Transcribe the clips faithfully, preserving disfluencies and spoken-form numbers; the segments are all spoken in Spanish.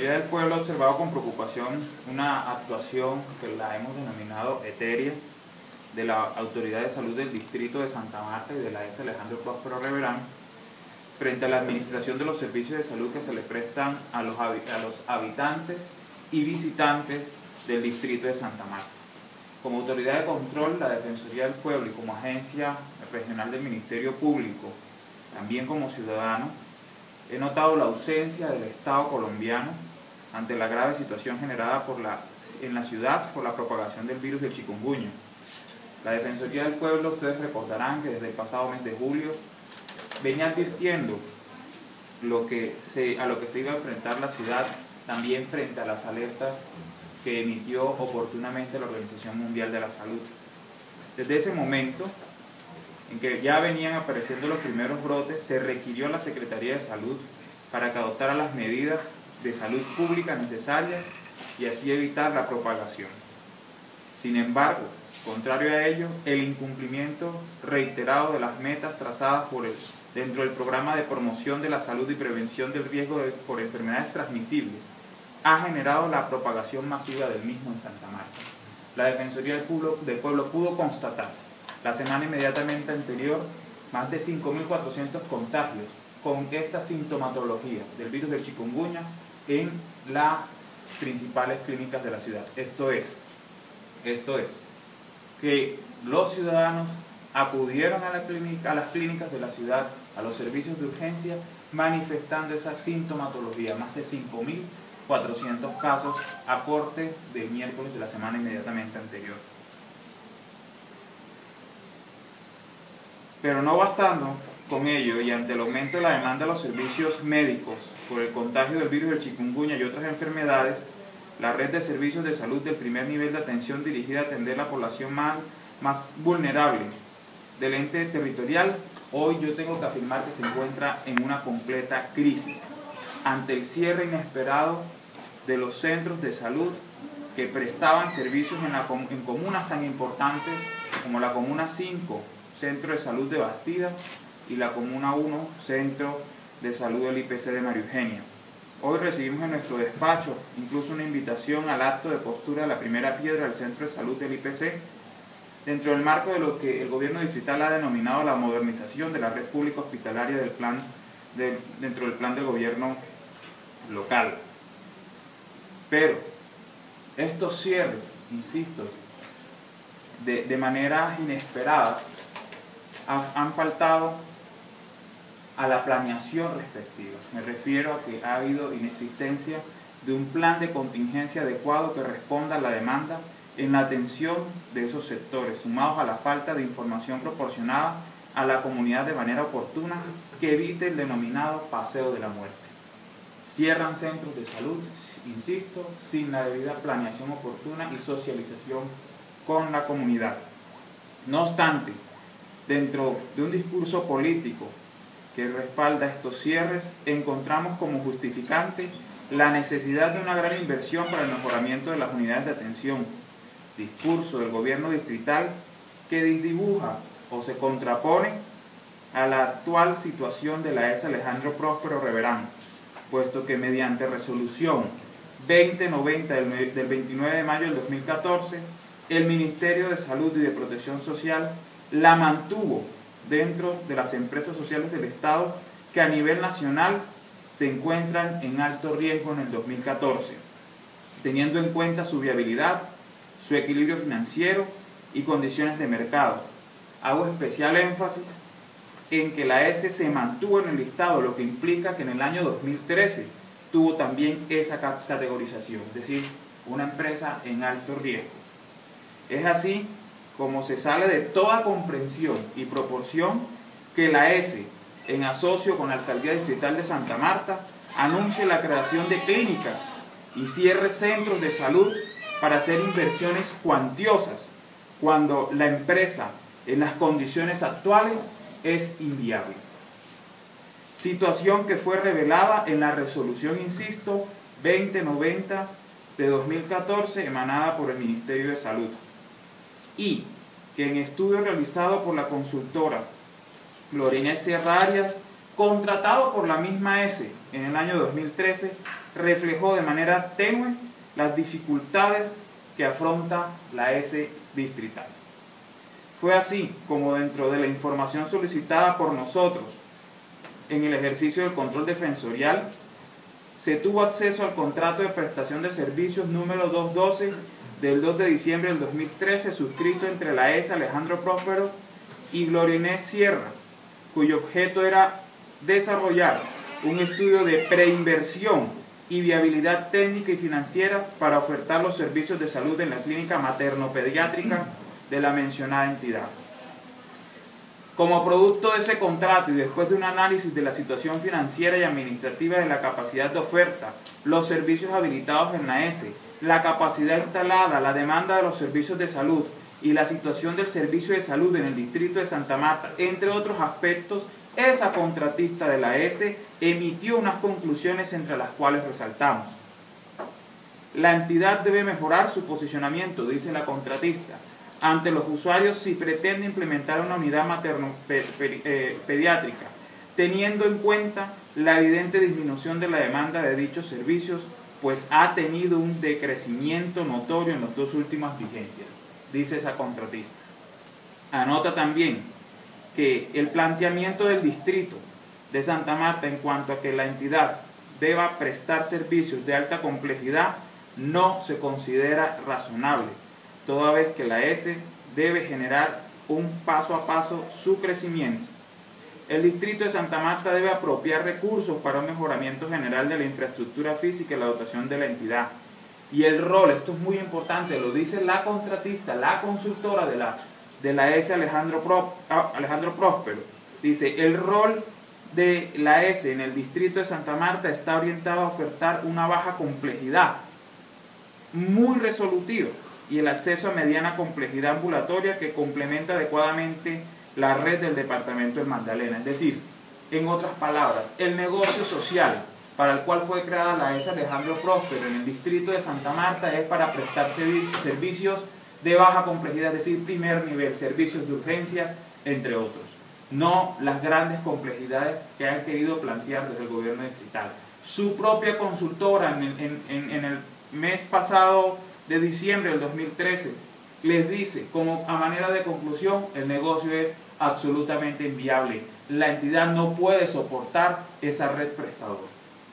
Defensoría del Pueblo ha observado con preocupación una actuación que la hemos denominado etérea de la Autoridad de Salud del Distrito de Santa Marta y de la A S Alejandro Próspero Reverán frente a la administración de los servicios de salud que se le prestan a los, a los habitantes y visitantes del Distrito de Santa Marta. Como autoridad de control, la Defensoría del Pueblo y como agencia regional del Ministerio Público, también como ciudadano, he notado la ausencia del Estado colombiano ante la grave situación generada por la, en la ciudad por la propagación del virus del chikungunya. La Defensoría del Pueblo, ustedes recordarán que desde el pasado mes de julio venía advirtiendo lo que se, a lo que se iba a enfrentar la ciudad, también frente a las alertas que emitió oportunamente la Organización Mundial de la Salud. Desde ese momento, en que ya venían apareciendo los primeros brotes, se requirió a la Secretaría de Salud para que adoptara las medidas de salud pública necesarias y así evitar la propagación. Sin embargo, contrario a ello, el incumplimiento reiterado de las metas trazadas por el, dentro del programa de promoción de la salud y prevención del riesgo de, por enfermedades transmisibles ha generado la propagación masiva del mismo en Santa Marta. La Defensoría del Pueblo, del Pueblo pudo constatar la semana inmediatamente anterior más de cinco mil cuatrocientos contagios con esta sintomatología del virus del chikungunya en las principales clínicas de la ciudad. Esto es, esto es, que los ciudadanos acudieron a, la clínica, a las clínicas de la ciudad, a los servicios de urgencia, manifestando esa sintomatología, más de cinco mil cuatrocientos casos a corte del miércoles de la semana inmediatamente anterior. Pero no bastando con ello y ante el aumento de la demanda de los servicios médicos por el contagio del virus del chikungunya y otras enfermedades, la red de servicios de salud del primer nivel de atención dirigida a atender la población más, más vulnerable del ente territorial, hoy yo tengo que afirmar que se encuentra en una completa crisis ante el cierre inesperado de los centros de salud que prestaban servicios en, la, en comunas tan importantes como la Comuna cinco, Centro de Salud de Bastida, y la Comuna uno, Centro de Salud del I P C de María Eugenia. Hoy recibimos en nuestro despacho incluso una invitación al acto de postura de la primera piedra del Centro de Salud del I P C, dentro del marco de lo que el gobierno distrital ha denominado la modernización de la red pública hospitalaria del plan de, dentro del plan del gobierno local. Pero estos cierres, insisto, de, de manera inesperada, han, han faltado a la planeación respectiva. Me refiero a que ha habido inexistencia de un plan de contingencia adecuado que responda a la demanda en la atención de esos sectores, sumados a la falta de información proporcionada a la comunidad de manera oportuna que evite el denominado paseo de la muerte. Cierran centros de salud, insisto, sin la debida planeación oportuna y socialización con la comunidad. No obstante, dentro de un discurso político que respalda estos cierres, encontramos como justificante la necesidad de una gran inversión para el mejoramiento de las unidades de atención, discurso del gobierno distrital que desdibuja o se contrapone a la actual situación de la A S Alejandro Próspero Reverán, puesto que mediante resolución veinte noventa del, del veintinueve de mayo del dos mil catorce, el Ministerio de Salud y de Protección Social la mantuvo dentro de las empresas sociales del Estado que a nivel nacional se encuentran en alto riesgo en el dos mil catorce, teniendo en cuenta su viabilidad, su equilibrio financiero y condiciones de mercado. Hago especial énfasis en que la A S se mantuvo en el listado, lo que implica que en el año dos mil trece tuvo también esa categorización, es decir, una empresa en alto riesgo. Es así como se sale de toda comprensión y proporción que la A S, en asocio con la Alcaldía Distrital de Santa Marta, anuncie la creación de clínicas y cierre centros de salud para hacer inversiones cuantiosas, cuando la empresa, en las condiciones actuales, es inviable. Situación que fue revelada en la resolución, insisto, veinte noventa de dos mil catorce, emanada por el Ministerio de Salud, y que en estudio realizado por la consultora Lorena Sierra Arias, contratado por la misma A S en el año dos mil trece, reflejó de manera tenue las dificultades que afronta la S distrital. Fue así como dentro de la información solicitada por nosotros en el ejercicio del control defensorial, se tuvo acceso al contrato de prestación de servicios número doscientos doce del dos de diciembre del dos mil trece, suscrito entre la A E S Alejandro Próspero y Gloria Inés Sierra, cuyo objeto era desarrollar un estudio de preinversión y viabilidad técnica y financiera para ofertar los servicios de salud en la clínica materno-pediátrica de la mencionada entidad. Como producto de ese contrato y después de un análisis de la situación financiera y administrativa de la capacidad de oferta, los servicios habilitados en la S, la capacidad instalada, la demanda de los servicios de salud y la situación del servicio de salud en el distrito de Santa Marta, entre otros aspectos, esa contratista de la S emitió unas conclusiones entre las cuales resaltamos. La entidad debe mejorar su posicionamiento, dice la contratista, ante los usuarios si pretende implementar una unidad materno-pediátrica, teniendo en cuenta la evidente disminución de la demanda de dichos servicios, pues ha tenido un decrecimiento notorio en las dos últimas vigencias, dice esa contratista. Anota también que el planteamiento del distrito de Santa Marta en cuanto a que la entidad deba prestar servicios de alta complejidad no se considera razonable, toda vez que la S debe generar un paso a paso su crecimiento. El distrito de Santa Marta debe apropiar recursos para un mejoramiento general de la infraestructura física y la dotación de la entidad. Y el rol, esto es muy importante, lo dice la contratista, la consultora de la, de la S Alejandro, Pro, Alejandro Próspero, dice, el rol de la S en el distrito de Santa Marta está orientado a ofertar una baja complejidad, muy resolutiva, y el acceso a mediana complejidad ambulatoria que complementa adecuadamente la red del departamento del Magdalena. Es decir, en otras palabras, el negocio social para el cual fue creada la S Alejandro Próspero en el distrito de Santa Marta es para prestar servicios de baja complejidad, es decir, primer nivel, servicios de urgencias, entre otros. No las grandes complejidades que han querido plantear desde el gobierno distrital. Su propia consultora en el, en, en, en el mes pasado de diciembre del dos mil trece les dice, como a manera de conclusión, el negocio es absolutamente inviable. La entidad no puede soportar esa red prestadora.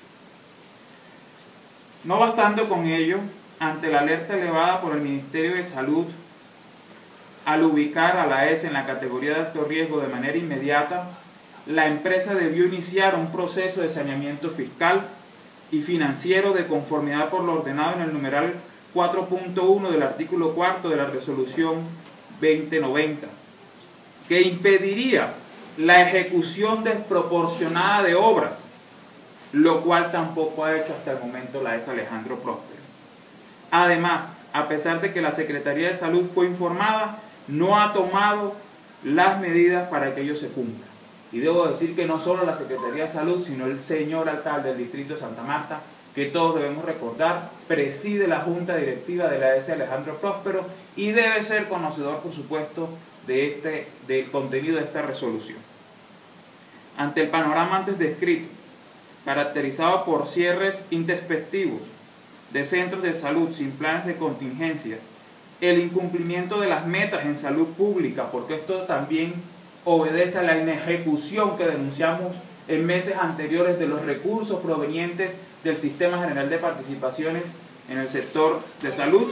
No bastando con ello, ante la alerta elevada por el Ministerio de Salud al ubicar a la S en la categoría de alto riesgo de manera inmediata, la empresa debió iniciar un proceso de saneamiento fiscal y financiero de conformidad por lo ordenado en el numeral cuatro punto uno del artículo cuarto de la resolución veinte noventa, que impediría la ejecución desproporcionada de obras, lo cual tampoco ha hecho hasta el momento la S Alejandro Próspero. Además, a pesar de que la Secretaría de Salud fue informada, no ha tomado las medidas para que ello se cumpla. Y debo decir que no solo la Secretaría de Salud, sino el señor alcalde del distrito de Santa Marta, que todos debemos recordar, preside la junta directiva de la S Alejandro Próspero y debe ser conocedor, por supuesto, de este, del contenido de esta resolución. Ante el panorama antes descrito, caracterizado por cierres introspectivos de centros de salud sin planes de contingencia, el incumplimiento de las metas en salud pública, porque esto también obedece a la inejecución que denunciamos en meses anteriores de los recursos provenientes del Sistema General de Participaciones en el sector de salud,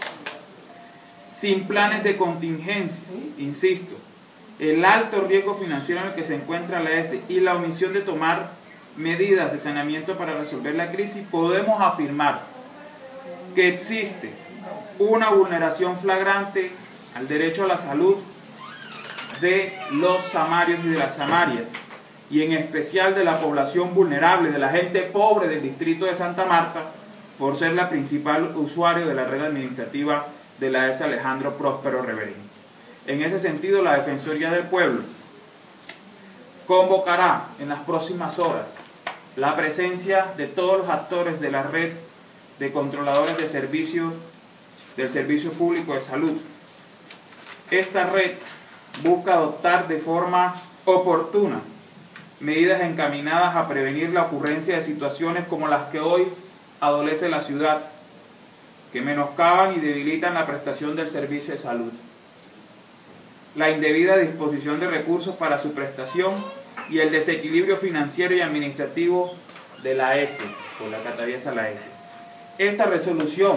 sin planes de contingencia, insisto, el alto riesgo financiero en el que se encuentra la S y la omisión de tomar medidas de saneamiento para resolver la crisis, podemos afirmar que existe una vulneración flagrante al derecho a la salud de los samarios y de las samarias, y en especial de la población vulnerable, de la gente pobre del distrito de Santa Marta, por ser la principal usuario de la red administrativa de la S Alejandro Próspero Reverín. En ese sentido, la Defensoría del Pueblo convocará en las próximas horas la presencia de todos los actores de la red de controladores de servicios del Servicio Público de Salud. Esta red busca adoptar de forma oportuna medidas encaminadas a prevenir la ocurrencia de situaciones como las que hoy adolece la ciudad, que menoscaban y debilitan la prestación del servicio de salud, la indebida disposición de recursos para su prestación y el desequilibrio financiero y administrativo de la A E S E, por la que atraviesa la A E S E. Esta resolución,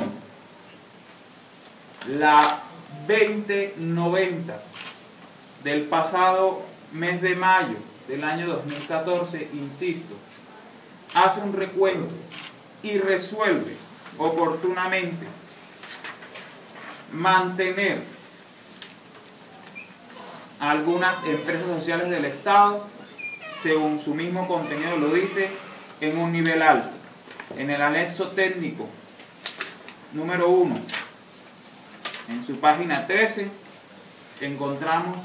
la veinte noventa del pasado mes de mayo del año dos mil catorce, insisto, hace un recuento y resuelve oportunamente mantener algunas empresas sociales del Estado, según su mismo contenido lo dice, en un nivel alto. En el anexo técnico número uno, en su página trece, encontramos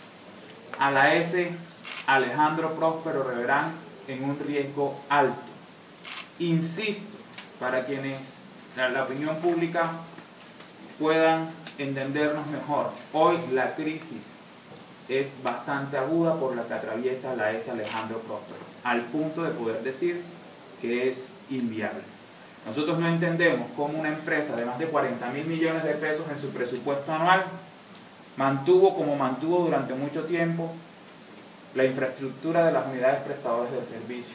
a la A E S E Alejandro Próspero Reverán en un riesgo alto. Insisto, para quienes la, la opinión pública puedan entendernos mejor, hoy la crisis es bastante aguda por la que atraviesa la A E S E Alejandro Próspero, al punto de poder decir que es inviable. Nosotros no entendemos cómo una empresa de más de cuarenta mil millones de pesos en su presupuesto anual mantuvo como mantuvo durante mucho tiempo la infraestructura de las unidades prestadoras del servicio.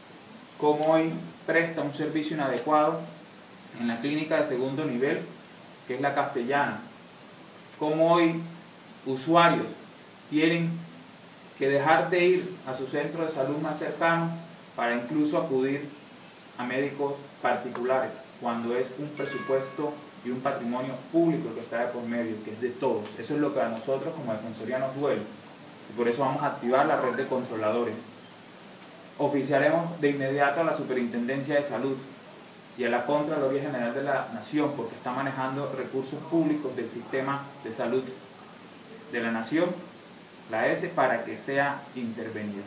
Cómo hoy presta un servicio inadecuado en la clínica de segundo nivel, que es la Castellana. Cómo hoy usuarios tienen que dejar de ir a su centro de salud más cercano para incluso acudir a médicos particulares, cuando es un presupuesto y un patrimonio público que está de por medio, que es de todos. Eso es lo que a nosotros como Defensoría nos duele, y por eso vamos a activar la red de controladores. Oficiaremos de inmediato a la Superintendencia de Salud y a la Contraloría General de la Nación, porque está manejando recursos públicos del sistema de salud de la Nación, la A E S E, para que sea intervenida.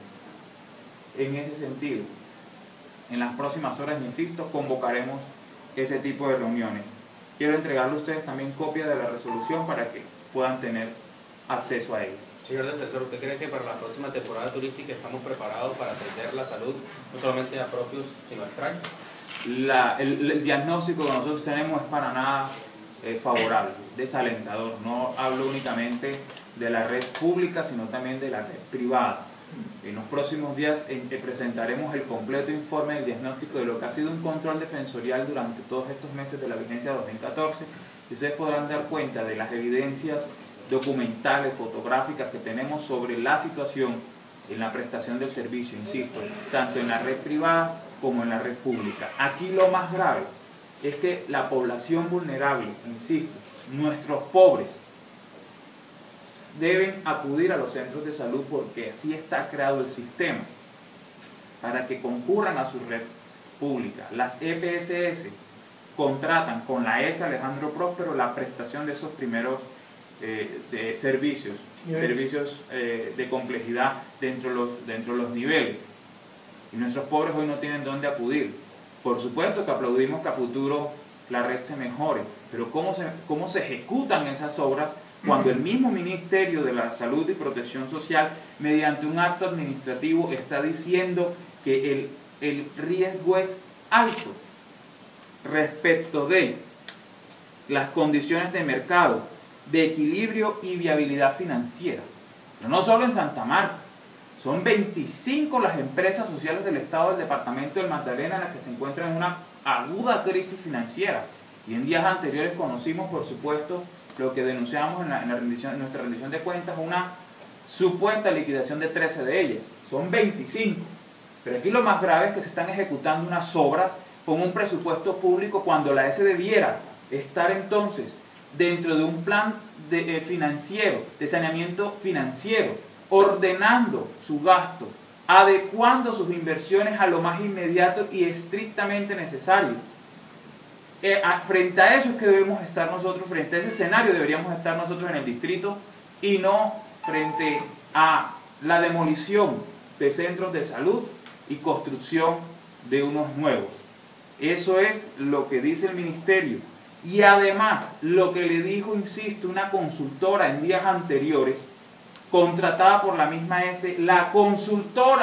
En ese sentido, en las próximas horas, insisto, convocaremos ese tipo de reuniones. Quiero entregarle a ustedes también copia de la resolución para que puedan tener acceso a ella. Señor defensor, ¿usted cree que para la próxima temporada turística estamos preparados para atender la salud no solamente a propios, sino a extraños? La, el, el diagnóstico que nosotros tenemos es para nada eh, favorable, desalentador. No hablo únicamente de la red pública, sino también de la red privada. En los próximos días eh, presentaremos el completo informe del diagnóstico de lo que ha sido un control defensorial durante todos estos meses de la vigencia dos mil catorce, y ustedes podrán dar cuenta de las evidencias documentales, fotográficas que tenemos sobre la situación en la prestación del servicio, insisto, tanto en la red privada como en la red pública. Aquí lo más grave es que la población vulnerable, insisto, nuestros pobres, deben acudir a los centros de salud porque así está creado el sistema, para que concurran a su red pública. Las E P S S contratan con la A E S E Alejandro Próspero la prestación de esos primeros eh, de servicios, servicios eh, de complejidad dentro de, los, dentro de los niveles. Y nuestros pobres hoy no tienen dónde acudir. Por supuesto que aplaudimos que a futuro la red se mejore, pero ¿cómo se, cómo se ejecutan esas obras cuando el mismo Ministerio de la Salud y Protección Social, mediante un acto administrativo, está diciendo que el, el riesgo es alto respecto de las condiciones de mercado, de equilibrio y viabilidad financiera? Pero no solo en Santa Marta, son veinticinco las empresas sociales del Estado del Departamento del Magdalena en las que se encuentran en una aguda crisis financiera. Y en días anteriores conocimos, por supuesto, lo que denunciamos en, la, en, la rendición, en nuestra rendición de cuentas, una supuesta liquidación de trece de ellas. Son veinticinco. Pero aquí lo más grave es que se están ejecutando unas obras con un presupuesto público cuando la A E S E debiera estar entonces dentro de un plan de, eh, financiero, de saneamiento financiero, ordenando su gasto, adecuando sus inversiones a lo más inmediato y estrictamente necesario. Eh, a, frente a eso es que debemos estar nosotros, frente a ese escenario deberíamos estar nosotros en el distrito, y no frente a la demolición de centros de salud y construcción de unos nuevos. Eso es lo que dice el ministerio. Y además, lo que le dijo, insisto, una consultora en días anteriores, contratada por la misma A E S E, la consultora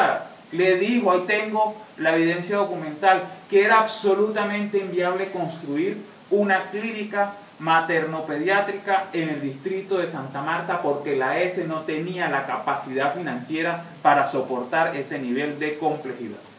le dijo, ahí tengo la evidencia documental, que era absolutamente inviable construir una clínica materno-pediátrica en el distrito de Santa Marta porque la E S no tenía la capacidad financiera para soportar ese nivel de complejidad.